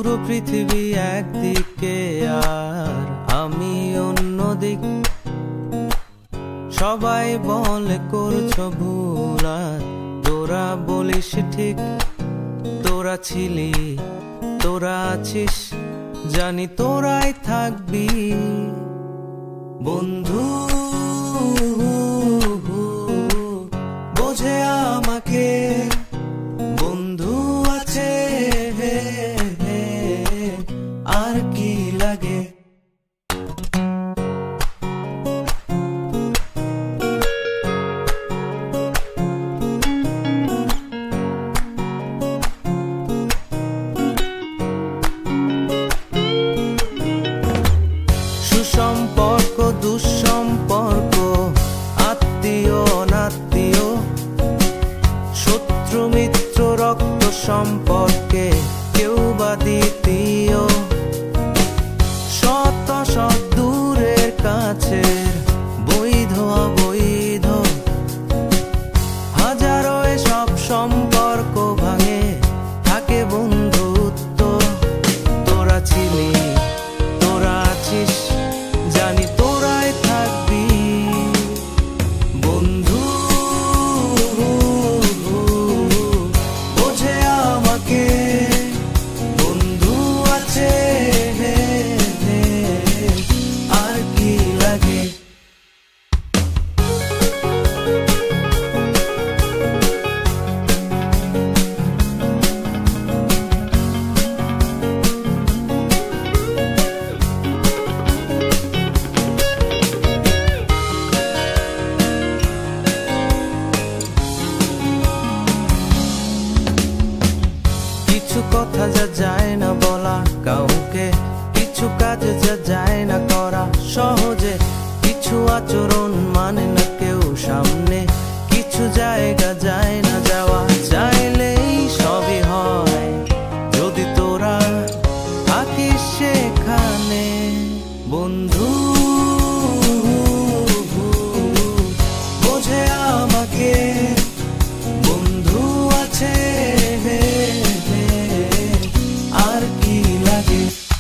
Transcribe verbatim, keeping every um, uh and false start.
পুরো পৃথিবী একদিকে আর আমি অন্যদিক। সবাই বলে করছো ভুল আর তোরা বলিস ঠিক। তোরা ছিলি, তোরা আছিস, জানি তোরাই থাকবি বন্ধু। বোঝে আমাকে বন্ধু আছে, আর কি লাগে। সুসম্পর্ক দুঃসম্পর্ক, আত্মীয় অনাত্মীয়, শত্রু মিত্র রক্ত সম্পর্কে কেউ বা দ্বিতীয়। শত শত দূরের কাছের, বৈধ অবৈধ, হাজারো এসব সম্পর্ক ভাঙে, থাকে বন্ধুত্ব। তোরা ছিলি, তোরা আছিস, জানি তোরাই থাকবি বন্ধু। বোঝে আমাকে বন্ধু আছে, আর কি লাগে। কিছু কথা যা যায় না বলা কাউকে, কিছু কাজ যা যায় না করা সহজে, কিছু আচরণ মানে না কেউ সামনে, কিছু জায়গা যায় না যাওয়া, চাইলেই সবই হয় যদি তোরা থাকিস সেখানে বন্ধু। বোঝে আমাকে বন্ধু আছে, আর কি লাগে।